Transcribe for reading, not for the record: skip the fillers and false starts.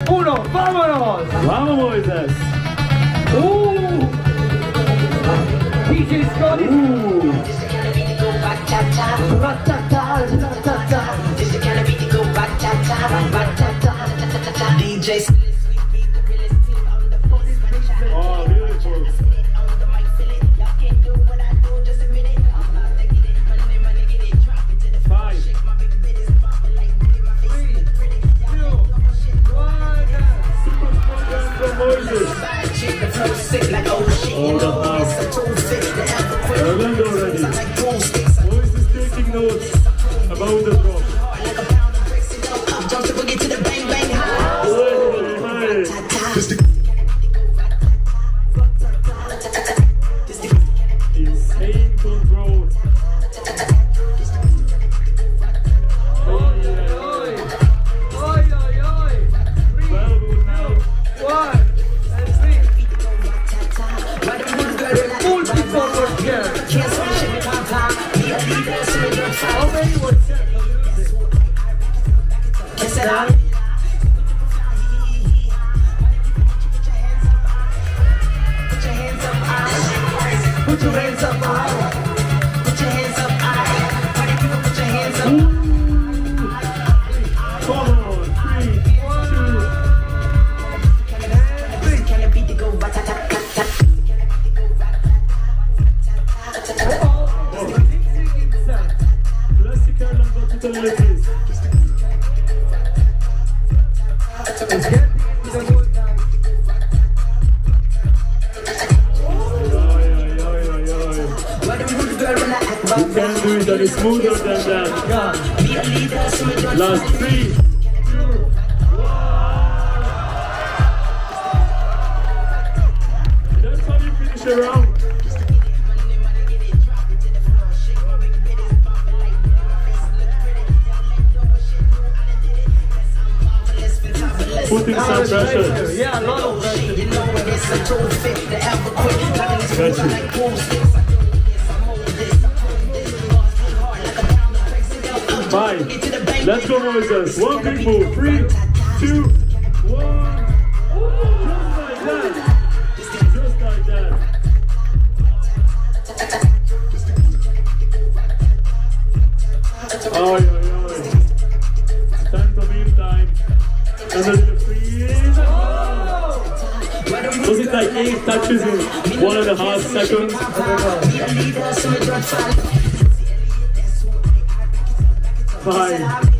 1, vámonos. Vamos, Moises. DJ Scott is Oh, beautiful. 5. 3, 2, 1. Super strong dance from Moises. Hold up now. Erlend already. Moises taking notes about the drop. Insane control. Well good now. 1 and 3. Multi-forward here. How many was that? Put your hands up high. Put your hands up high. Party people, put your hands up. Come on, 3, 2. Classic Erlend capabilities. You can do it any smoother than that. Last 3, 2, 1. That's how you finish a round. Putting some pressure. Yeah, a lot of pressure. Got you. 5. Let's go, Moises. One big move. 3, 2, 1. Just like that. Oh, yeah. Time for meal time. And then the freeze. Was it like 8 touches in 1.5 seconds? 5.